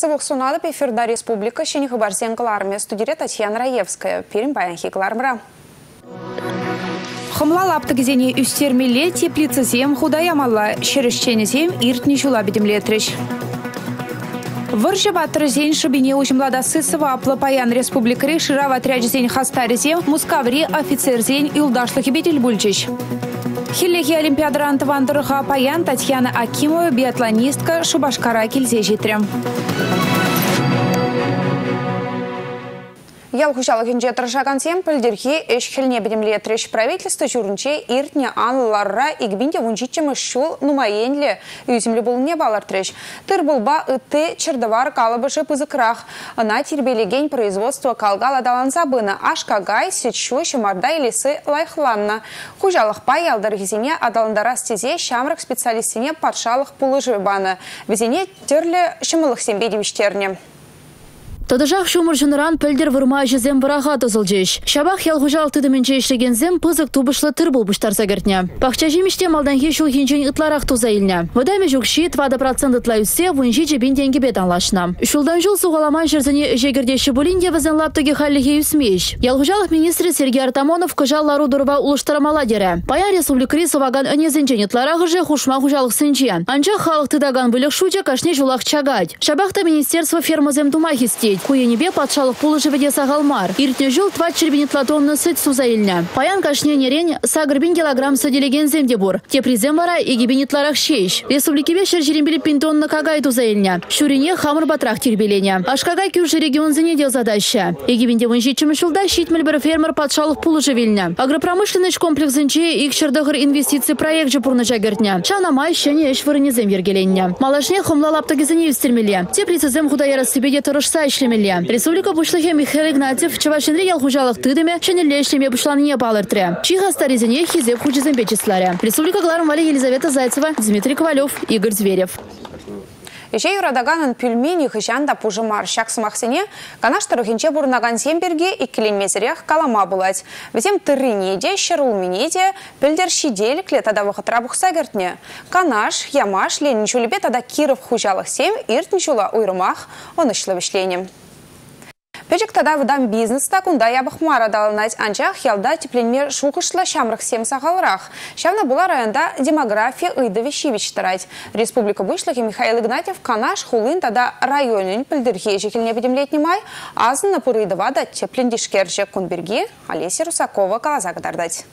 Сывых сунады Пеферда Республика Щенихы Барсен Кларме студия Татьяна Раевская. Перем баянхи Клармра. Хымла лаптыгізене үстермеле теплицы зем худаямалла. Шерішчені зем иртні жула бедемлетріш. Выржы батыр зен шыбине ужимлада Сысова Аплапаян Республикари шырав отряд зен хастари зем мускаври офицер зен илдашлыхи бедел бульчиш. Хиллеги олимпиадрантı вандырыға Апаян Татьяна Акимова биатлонистка Шубашкара келзе жетірем. Ялхушалыгынже тұршаған сем пілдерге эшхелне бедемлетреш правительство жүрінче иртне анларра игбинде вунчичемы шул нумайенле үзімлі болыне балартреш. Тыр болба үтті чердавар калыбышы пызыкрах. Ана тербелеген производство калгал адаланса бына ашкагай сетшу шымарда елесі лайхланна. Хужалық пай ялдаргезіне адаландара стезе шамрық специалистіне патшалық пулыжы баны. Везене терлі шымылық сембедевіштерне. Тадыжақ шумыр жыныран пөлдер вырма жезем бұраға тозылжеш. Шабақ ялғужал тыдымынче ішлеген зем пызык тубышлы тыр болбыштар загіртне. Пақча жеміште малданхе шул хинчен ытларақ тоза илне. Выдаме жүкші 20% ытла үссе вынжи жебін денге бет анлашына. Шулдан жыл суғаламан жерзіне жегірдеші болинде вазен лаптыге халлихе үсмеш. Ялғужалық министрі Сергей Артамонов кыжал лару дұрыва улыштырамала дере. Паян республикари сываган өнезінчен ытларағы же хушма хужалық сынчен. Анча халық тыдаган бұлық шуча кашне жулақ чагать. Шабақта министерство фермазем тумахистей. Куенебе патшалық пулыжы веде сағалмар. Иртне жыл 20 чербенетла тонны сыт сузаилня. Паян кашне нерен сагырбин килограмм саделеген земде бур. Те призем вара егибенетларах шеш. Республикебе шержеренбелі пинтонны кагай тузаилня. Шурине хамыр батрах тербеленя. Ашкагай кюржи регион зенедел задаща. Егибенде вынжичимы шулда щитмель бір фермер патшалық пулыжы вильня. Агропромышленный комплексынче ик шырдығыр инвестиции проект же пурны жагертня. Чана май щене эш вырынезем вергелення. Малашне хомла лаптагезене үстермеле. Те прицезем худаяра себе тұрышса ишлемеле. Республика бушлыхе Михаил Игнатьев чавашенре ялхужалық тыдыме шенелле ишлеме бушланыне балыртре. Чиха старизене хизеп хучизем бечисларе. Республика Гларм Вали Елизавета Зайцева, Дмитрий Ковалев, Игорь Зверев. Еще юрадаганын пюльмени хыжанда пужымар шаксымахсене канаштырыхинче бурнаган семберге и клеммезерях калама булать. Везем тырынеде, шерулминеде, пельдер щидель клетада вахатра бухса гертне. Канаш, ямаш, ленинчулебе тада киров хужалых сем, иртничула уйрымах, он ишловишлением. Печек тада выдам бизнес-та кунда ябых мара далынать анчах ялда тепленме шукышла шамрах сем сағалырах. Шавна была районда демография ыйды вещевич тарать. Республика вышлыхи Михаил Игнатьев канаш хулын тада районын пілдірге жекіліне бедемлетні май, азын на пырыйды вада теплендишкерже кунберги Олеся Русакова калазагдардать.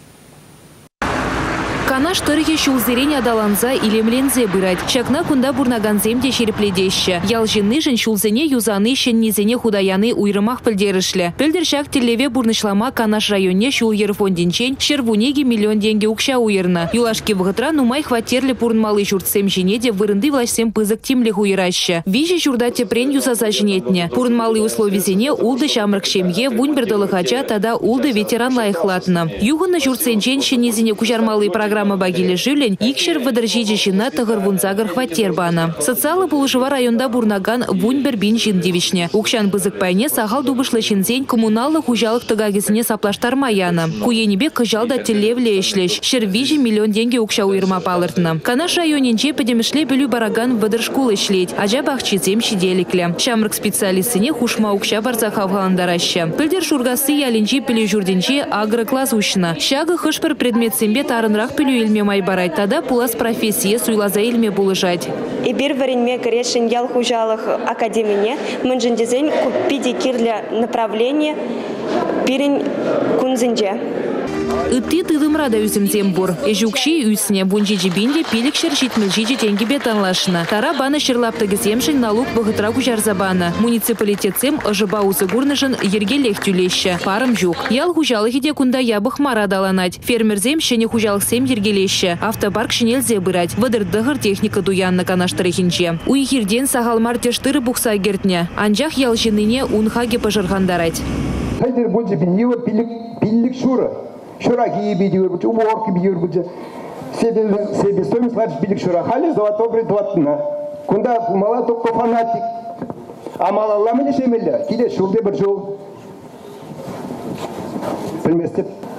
Канаш тырхи шулзерене адаланза илемлензе бырать. Шакна кунда бурнаганземде шерепледеща. Ялжинны жын шулзене юзаны шеннезене худаяны уйрымах пілдерішлі. Пілдершак телеве бурнышлама Канаш районе шул ерфондинчен шервунеги миллион деньги укша уйрна. Юлашки вғытра нумай хватерли пурнмалы журтсем женеде вырынды властем пызык тимле хуйраща. Вижи журда тепрен юзаса женетне. Пурнмалы условизене улды шамрак шемге вуньбердалы хача тада улды ветеран лайхлатна. Югынна журтсенчен шеннезене кужармалы программа багили живлен, икшер выдержиджи жина тагыр вунзагыр хватер бана. Социалы булышыва районда бурнаган вуньбер бин жиндевичне. Укшан бызык пайне сахал дубышлы шинзень коммуналлы хужалық тагагесіне саплаштар маяна. Куенебе кыжалда телевле ешлеш. Шервижи миллион деньги укша уйрма палыртна. Канаш районенче педемешле білю бараган выдыр шкулы шлеть. Ажа бахчизем шиделикле. Шамрык специалистыне хушма укша барзаха вгаландараща. Пылдер шургасы ялинчи пілі журденче агрокласс ушна. Шага хышпыр предмет сембе тарынрах пілю илме майбарать, тада пулас профессия суйлаза илме булыжать. И бир варенме корешин ял хужалых академине, мэнжин дизайн купиди кирля направление пирин кунзинже. Ытты тыдымрада үзімзем бұр. Эжукши үсіне бұнжи жібінде пелік шыршитмілжиджи тенгі бетанлашына. Тара баны шырлаптығыземшін налуг бұғытра күжарзабаны. Муниципалитетсем ұжыба ұзы гурнышын ергелек түлеші. Парым жүк. Ял хужалық еде күнда ябық мара даланать. Фермерзем шене хужалық сем ергелеші. Автопарк шинелзе бырать. Выдыр-дығыр техника дуянны канаштырыхинче. Уйхирден сағалмар тештыры бұқса гертне. Анжақ ял жыныне унхаге пожырғандарать. Хайдер бұнжы пилік шуры. Шураги бедюр, уборки бедюр, себестоимость ларч билик шурахали, золотой предватна. Кунда мала только фанатик, а мала ламели шемеля, киде шулде бержу. Приместит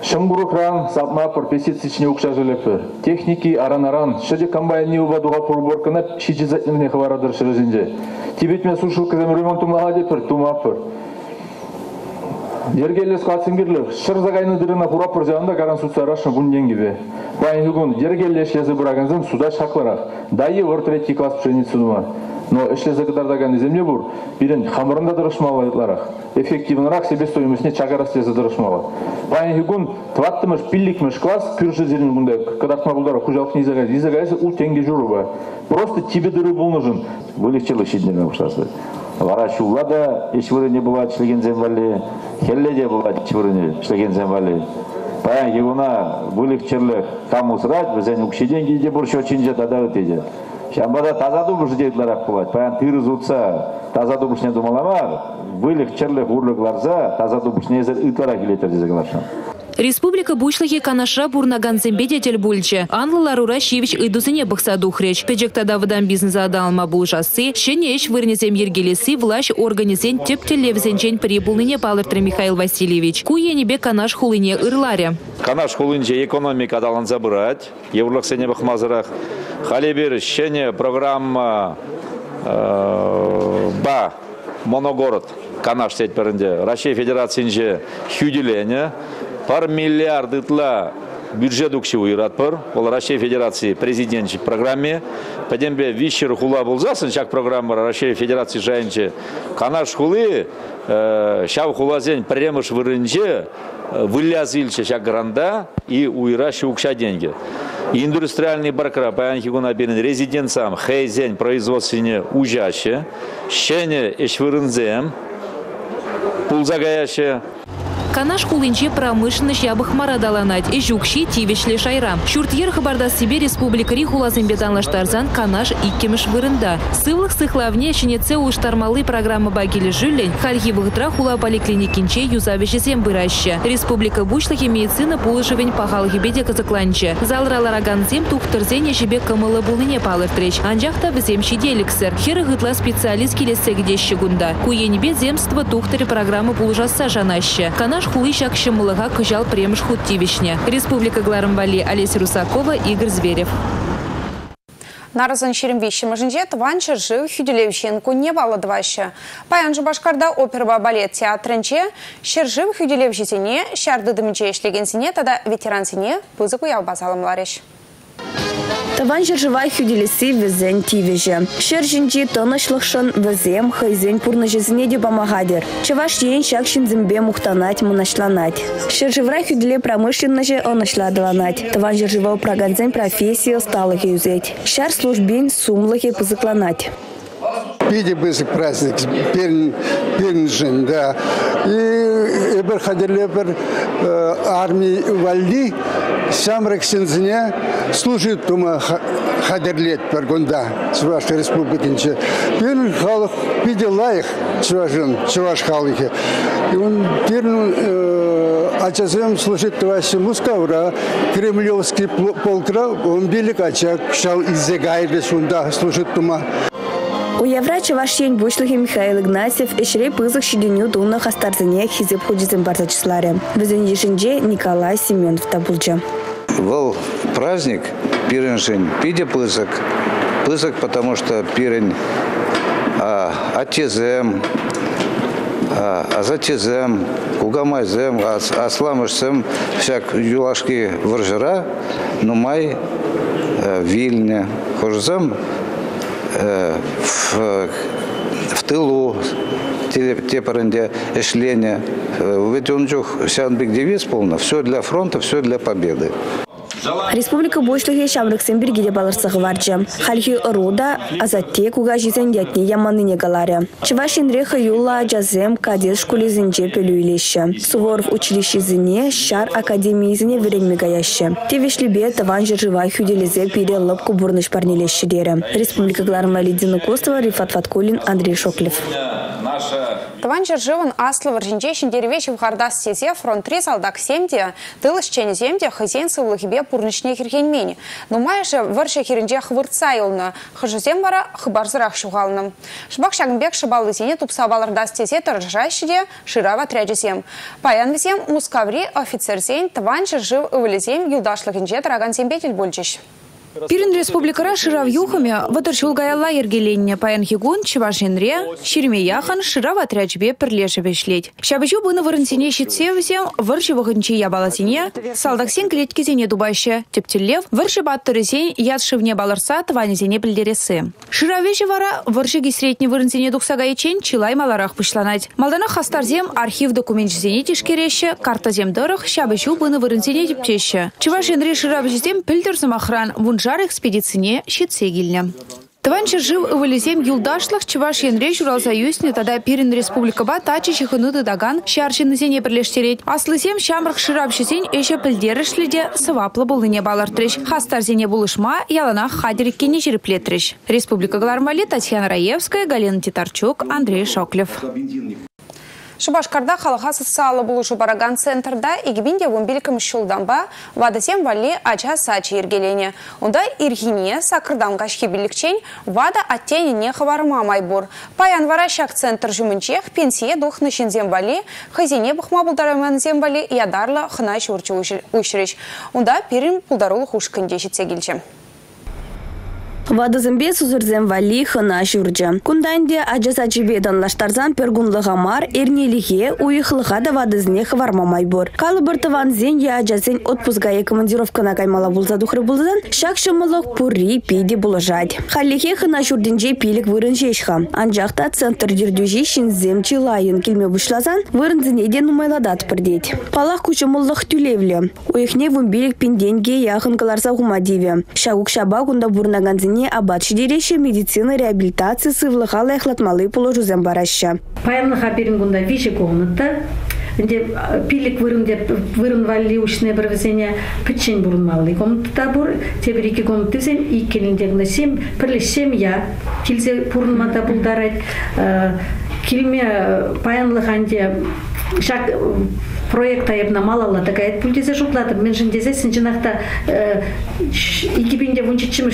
Шымбурыкран, сапмапыр, пестицидчне укшажылепы. Техники аран-аран, шеде комбайнни убадуға пурборканап, шичизатневне хварадыр шырызинже. Тибетме сушылкызем ремонту маладепыр, тумапыр. Дергелес катсынгерлы, шырзагайны дырына хурапыр жағында гаран суцарашын бұнден gibi. Байын хүгін, дергелеш езі бұрағынзым суда шақларақ. Дайы вортретки класс пшеницу дума. Но эшлезе кыдардаган земле бур, бирен хамырында дырышмалы етларақ. Эффективнырақ себестоимостне чагарас лезе дырышмалы. Байын хүгін, тваттымыш, пилликмыш класс, пюрші зерін бұндай кадақма бұлдары құжалық низагайсы ұл тенге жүру ба. Просто тебе дыры бұл нужын. Вылегчелі шеднермен ұқсасы. Варашула да ешвырыне была члеген земвали, хелледе была члеген земвали. Баян егуна вылегчерлі каму срать, бізен ұқшеден кейде бұр шочинже тада өтеде. Шамбада таза дубыш дейдларақ болады. Баян тырыз ұтса таза дубышне думаламар, вылегчерлі ұрлықларза таза дубышне езір ұтларақ келетер дезегалашын. Республика бушлахи канаша бурнаган зембедетель бульче. Анла Ларура Шевич идузыне бахса духреч. Педжекта выдан бизнеса адалма булжасы. Шенеч вырнезем ергелеси власть организен тептелевзенчен прибулныне палыртыр Михаил Васильевич. Куенебе канаш хулыне ырларе. Канаш хулынче экономика адалан забырать. Еврлах сене бахмазырах. Халебер шене программа ба моногород. Канаш сеть перенде. Россия Федерации хюделение. Пар миллиард итла бюджет укшиву иратпар. Ол Россия Федерации президентчик программе. Падембе вищер хула булзасын чак программа Россия Федерации жайынче. Канаш хулы шав хулазен премыш вырынче вылязыльче чак гранда и уираши укша деньги. Индустриальный баркра паянхи гуна берен резиденциям хейзень производственне ужаще. Щене эшвырынзем пулзагаяще. Канаш хулинче промышленность ябых марадаланать и жукши тивешле шайрам. Шуртьер хабарда себе республика Рихулазым бетанлаштарзан канаш иккемеш вырында. Сывлых сыхлавне щенеце уштармалы программы багили жюлень, хальгивых хула поликлиникинче юзавещезем быраща. Республика бушлахи медицина пулышевень пахалхи беде казакланче. Залралараганзем тухтырзене жебе камылы булыне палыртреч. Анжахта везем щеделиксер. Херы гытла специалист келесе где щегунда. Куенебе земство тухтыре программы пулжаса жанаща. Канаш хулыщак щемылыга кыжал премш хуттивишне. Республика Гларымвали, Олеся Русакова, Игорь Зверев. Наразан шеремвище мажинжет ванчер жив хюделевщенку не баладваща. Паянжы башкарда опера балет театрынче шержив хюделевщине шарды дымче ишлегенсине тада ветерансине пызыку ялбазалым лареш. Таван жыржывай хюделеси везен тивеже. Шержинчи тонышлықшын везем хайзен пурнажезіне де бамагадер. Чаваш ен шакшин зембе мухтанать мунашланать. Шерживрай хюделе промышленнаже онашладыланать. Таван жыржывау праганзен профессия сталых юзеть. Шар службин сумлахи пызыкланать. Пиди бызык праздник, пернжен, да. И эбер хадерлебер армии валли, самрак сензне служит тума хадерлет пергунда, Чувашской республики. Перн халых пиди лайх Чуваш халыхе. И он перн ачазем служит товарищу Мускавра, кремлевский полкра, он белик ачак, шал изегайли сунда служит тума. У Еврача вашень бушлахи Михаил Игнатьев эшрей пызых щеденю дуна хастарзане хизеп ходизем барзачисларе. Везенежинже Николай Семенов табулджа. Был праздник пиренжень пиде пызык. Пызык, потому что пирень атезем, азатезем, кугамайзем, асламышсем, всяк юлашки варжара, нумай, вильня, хожзем, в тылу, те паренде эшлене. Ведь он же сянбик девиз полно. Все для фронта, все для победы. Республика Бушлахи Шамрыксен бергеде балырсығы варджы. Хальхи рода азатте куга жизен ятне яманыне галаре. Чувашинреха юла джазем кадет школе зенже пелюйлеші. Суворов училище зене шар академии зене веренме гаяшы. Тевешлебе таван жыржывай хюделезе пире лапку бурныш парнелеші дері. Республика Гларымвали Дина Костова, Рифат Фаткулин, Андрей Шоклев. Таван живан аслы варжинчешин деревещи в хардас стезе фронт 3 салдак 7-де, тылыш чені земде хызен сывлыхибе пурнычне хиргенмени. Но майже варша хиринже хвырца елна, хыжызем бара хыбарзырах шуғалным. Шбак шагынбек шыбалы зене тупсавалырда стезе таржащиде ширава тряджезем. Паян везем мускаври офицерзен таван жив ывылезем юлдашлыгынже траган зембетель бульчиш. Пирин республикара ширав юхами ватырчул гаялла ергеленне паян хигун чевашинре ширемеяхан ширав отряджбе перлешебешлеть. Шабычу быны вырынсене щитсевзем вырши вахынчи ябаласене салдаксен клеткезене дубаще тептелев вырши баттырызен ядшивне баларса тванезене пілдересі. Ширавежі вара вырши гисретне вырынсене дуксагаечен чилай маларах пышланать. Малдана хастарзем архив документжезене тишкереше картазем дырых шабычу быны вырынсене тептеше. Чевашинре ширавжезем пілдерзем охран жар экспедицине щитсегильня. Таванча жив ывылезем юлдашлах чеваш янре журалзаюсне тада Пирин республика ба тачи чихыныды даган шаршинызене бірлештерет. Аслызем шамрық шырапшызен эше пілдерішліде сываплы болыне балартрыш. Хастарзене булышма яланах хадериккене жереплетрыш. Республика Галармали, Татьяна Раевская, Галина Титарчук, Андрей Шоклев. Шубашкарда халыға социалы бұлышу бараган центрда игібінде вымбелкім шулданба вадасем вали ача сачы ергелене. Онда иргине сакырдам кашки билікчен вада аттені не хаварма майбур. Паян варащак центр жүмінчех пенсие духны шинзем вали, хазине бұхма бұлдарамен зембали ядарлы хынаш урчы ұшырыш. Онда пирин бұлдарулы хушкінде жетсе келчем. Вадызымбе сузырзем вали хына жүрджі. Кунданде аджасачыбедан лаштарзан пергунлыға мар эрнеліге уйықлыға да вадызне хвармамай бұр. Калы бұртыван зен я аджасен отпузгае командировкана каймала бұлза дұқры бұлзан, шак шымылық пурри пейде бұлыжад. Халлиге хына жүрдінже пейлік вырын жешха. Анжақта центр дердюжи шинзем чилайын келме бұшлазан, вырын зінеден умайладат пірдет. Палақ күшімылық түлевлі. Уйықне вымбелік пенденге яғын каларса ғумадиве. Шагук шаба күнда бұрнаган абат шидереше медицина реабилитации сывлыхала эхлатмалы положузем бараща. Паянлыха перингунда виши комната, где пилик вырынвали ушне бравзене печень бурунмалы комната бур, тебрики комнаты взем и келиндегна сем, прилесем я, килзе бурунмата булдарать, килме паянлыханде шак проекта ебна малала такая пультизе шутлатып мен жиндезе синжинакта икибинде вунчичим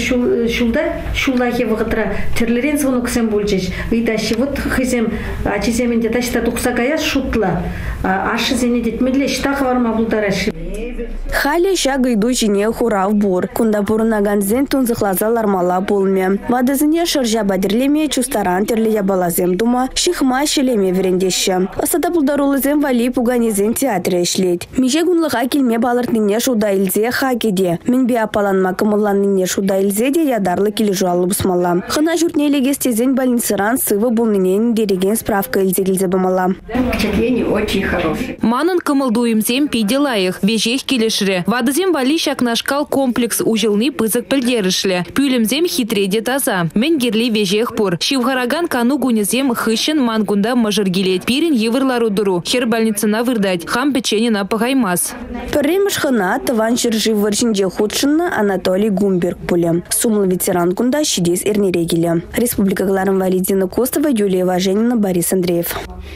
шулдахе вагытра терлерен звонок сем бульчич ыйташи вот хизем ачиземинде ташта туксакая шутла ашизене детмедле штах варма булдараши Хали шага иду жине хурав бур. Кунда бурунаган зен тунзыхлазалар мала булме. Вадызыне шыржа бадирлеме чустаран терли ябалазем дума, шихма шелеме верендеші. Асада булдарулызем вали пуганезен театре эшлет. Меже гунлыға келме балыртныне шуда илзе хакеде. Мен бе апаланма кымылланныне шуда илзе де ядарлы келі жуалы бұсмала. Хына журтнелегестезен больницыран сывы булнынен дереген справка илзе келзе бымала. Впечатление очень хорошее. Манын кымылдуемзем пиделаях, вежех келешре. Вадызем вали шак нашкал комплекс ужылны пызык пілдерішлі. Пүлімзем хитреде таза. Мен герли вежех пур. Шивгараган кану гунезем хыщен мангунда мажыргелет. Пирин евырлару дуру. Хер больницына вырдать. Хам печенина пагаймас. Пірреміш хына таван жыржи варжинде худшынна Анатолий Гумберг пулем. Сумлы ветеран кунда щидес эрнерегеле. Республика Галарым Валидина Костова, Юлия Важенина, Борис Андреев.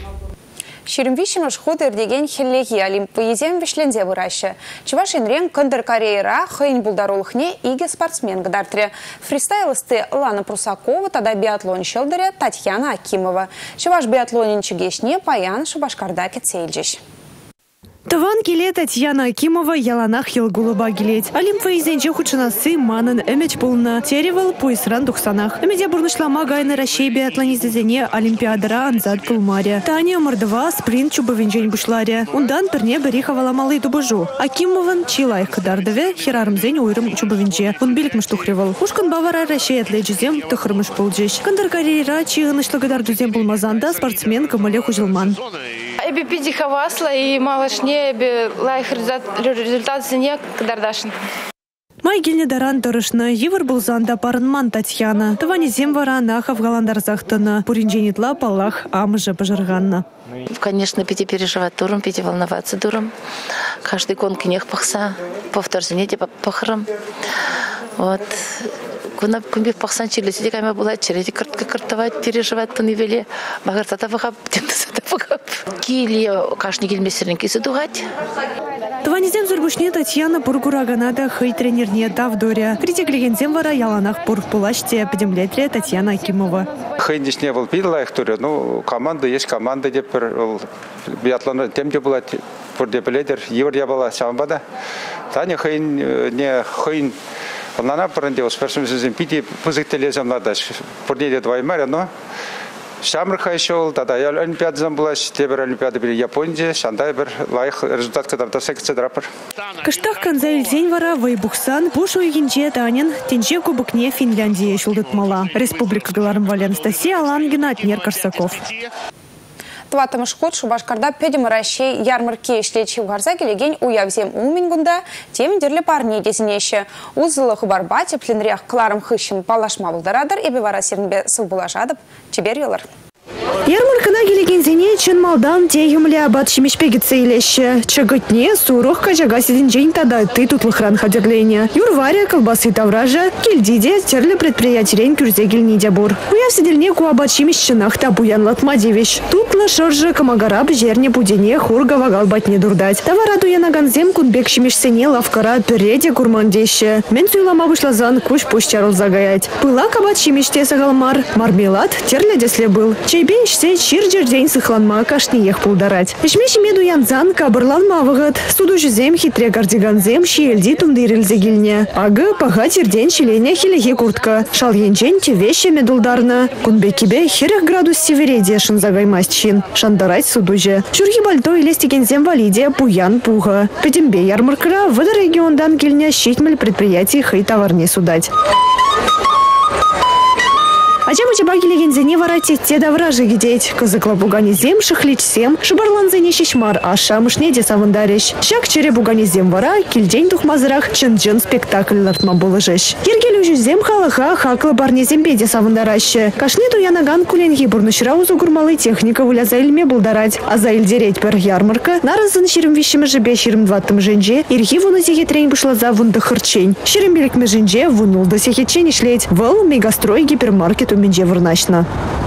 Шеремвищен ушхуд эрдеген хеллеги олимпиадем вишлензе выраща. Чувашинрен кондер карьера хейн булдарулхне иге спортсмен гадартре. Фристайлысты Лана Прусакова, тада биатлон щелдере Татьяна Акимова. Чуваш биатлонин чугешне паян Шубашкарда кетсейлжеш. Таван келе Татьяна Акимова яланах елгулыба келет. Олимпиаденче худшынасы манын эмеч булна теревал пуйсран духсанах. Эмеде бурнышлама гайны Рашей биатлонизезене олимпиадара анзад пулмаре. Таня мордва спринт чубовенжень бушларе. Ундан перне берихавала малый дубажу. Акимован чилайх кадардове херармзень уйрым чубовенже. Он билик мыштухревал. Ушкан бавара Рашей атледжизем тахырмыш полджеш. Кандар карьера чиганышлы гадардузем булмазанда спортсмен Камале Хужилман. Эбе пидихавасла и малышне эбе лайх результат зене кадардашын. Май гельне даран дырышны евр булзанда парынман Татьяна. Тавани земвара нахав галандарзахтына. Пуринженитла палах амыжа пожарганна. Конечно, пяти переживать дуром, пяти волноваться дуром. Каждый гонки нех пахса, повтор занятия пахрам. Вот. Куна кумбе пахсан чили сидик ама була череди картовать переживать тунивели. Магар татавахап тентасатавахап. Кили кашни килмесерин кисы дугать. Тванизем зурбушне Татьяна Бургураганада хей тренерне Давдоря. Критиклегензем вара яланах бурпулаште педемлетле Татьяна Акимова. Хей не был пидла их туре. Ну команда есть команда депер биатлон темде была пурдепеледер евр я была самбада. Таня хей не хей Лана паранде успешно земпити позителезем надо. Пурдеде два моря, но Шамрха еще, тогда я олимпиад замбулась, теперь олимпиады были Японии, шандай бер лайх результат когда-то секция драпер. Каштах канзайл день вара Вайбухсан, Бушу и Гинче Танин, Тенче кубокне Финляндии шулдет мала. Республика Галармвали Анастасия Алангина, Атнер Корсаков. Тватым шход Шубашкарда педем ращей ярмарки шлечи в Гарзаге легень уявзем умингунда, тем дерле парни дезинеще. Узлых барбате пленрях кларом хыщен палашма булдарадар и бивара сернбе сылбулашадып чебер. Ярмарка на гелегензине чен малдан те юмля абат шимешпегице илеще. Чаготне сурух кажага сидин день тада ты тут лыхран хадерлене. Юрваря колбасы тавража, кельдиде терле предприятиен кюрзе гельниде бур. Уяв сидельне ку абат шимешченах табуян латмадевищ. Тут лашоржа камагараб жерне будене хурга вагал батне дурдать. Тавараду я на ганзем кунбек шимешсене лавкара переде курмандеще. Мен суйлама вышла зан куш пущарул загаять. Пылак абат шимеште сагалмар. Мармелад терле десле был. Чайбен все чирджер день сыхланма кашни ех пулдарать. Ишмеши меду янзан кабырланма выгод. Суду жезем хитре гардиганзем щельди тундырильзе гильне. Ага пахатер день щеленя хилеге куртка. Шал янчен те вещи медулдарна. Кунбекибе херех градус севереде шанзагаймастчин. Шандарать судуже. Чурги бальто или стегензем валиде пуян пуха. Петембе ярмаркара в региондан гильня щитмель предприятий хей товарне судать. Ача-бача багилегензене варати те давражи гидеть. Кызыкла буганизем шихличсем, шибарланзене шишмар, а шамышне де савындарищ. Щак чере буганизем вара, кильдень тухмазырах, чын-чын спектакль лартма болыжеш. Ергелю жузем халаха хакла барнезем беде савындараще. Кашне туянаган куленги бурнышра узу гурмалы техника выляза ильме булдарать. А за ильдереть пер ярмарка, наразын ширим вещиме жебе ширим дваттым женже, ирхи вуну зеге трень бышла за вунда хырчень. Ширим беликме женже вунул до сехечень шлеть. Выл мегастрой гипермаркет у Минже вырначно.